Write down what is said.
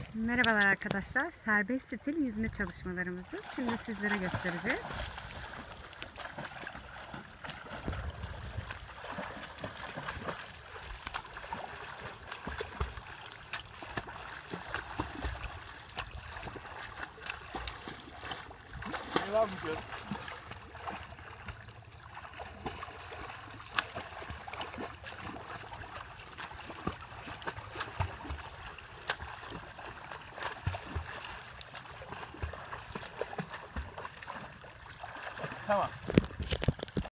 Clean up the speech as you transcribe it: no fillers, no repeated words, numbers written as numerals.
Merhabalar arkadaşlar. Serbest stil yüzme çalışmalarımızı şimdi sizlere göstereceğiz. Ne var bu göl? Tamam.